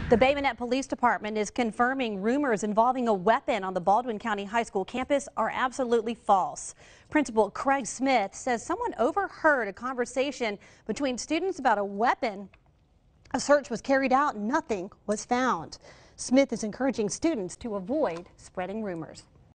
The Bay Minette Police Department is confirming rumors involving a weapon on the Baldwin County High School campus are absolutely false. Principal Craig Smith says someone overheard a conversation between students about a weapon. A search was carried out and nothing was found. Smith is encouraging students to avoid spreading rumors.